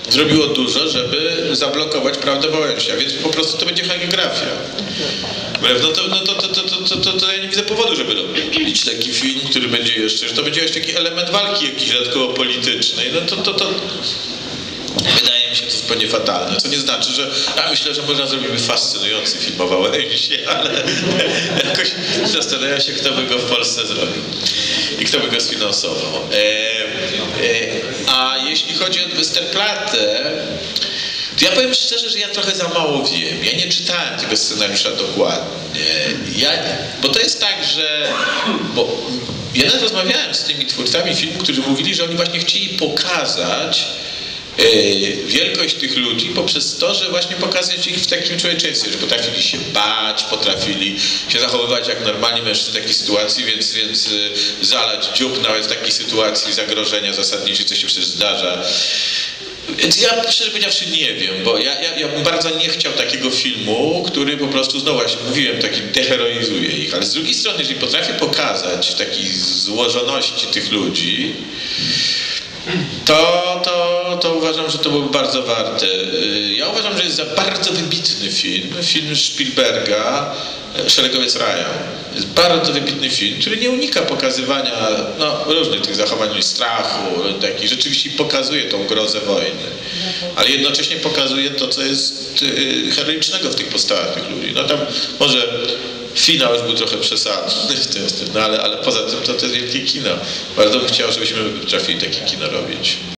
zrobiło dużo, żeby zablokować prawdę Wałęsia, więc po prostu to będzie hagiografia. To ja nie widzę powodu, żeby robić taki film, który będzie jeszcze, że to będzie jeszcze taki element walki jakiś dodatkowo politycznej. Wydaje mi się to zupełnie fatalne, co nie znaczy, że ja myślę, że można zrobić fascynujący film o Wałęsie, ale jakoś zastanawiam się, kto by go w Polsce zrobił i kto by go sfinansował. A jeśli chodzi o Westerplatte, to ja powiem szczerze, że ja trochę za mało wiem. Ja nie czytałem tego scenariusza dokładnie. Bo to jest tak, że... Ja nawet rozmawiałem z tymi twórcami filmu, którzy mówili, że oni właśnie chcieli pokazać wielkość tych ludzi poprzez to, że właśnie pokazać ich w takim człowieczeństwie, że potrafili się bać, potrafili się zachowywać jak normalni mężczyźni w takiej sytuacji, więc zalać dziób nawet w takiej sytuacji zagrożenia zasadniczej, co się przecież zdarza. Więc ja szczerze powiedziawszy nie wiem, bo ja bym bardzo nie chciał takiego filmu, który po prostu, znowu właśnie mówiłem, taki deheroizuje ich, ale z drugiej strony, jeżeli potrafię pokazać w takiej złożoności tych ludzi, to uważam, że to byłoby bardzo warte. Ja uważam, że jest za bardzo wybitny film Spielberga, Szeregowiec Ryan. Jest bardzo wybitny film, który nie unika pokazywania różnych tych zachowań strachu, rzeczywiście pokazuje tą grozę wojny, ale jednocześnie pokazuje to, co jest heroicznego w tych postawach tych ludzi. No tam może finał już był trochę przesadny w tym, ale poza tym to jest wielkie kino. Bardzo bym chciał, żebyśmy trafili takie kino robić.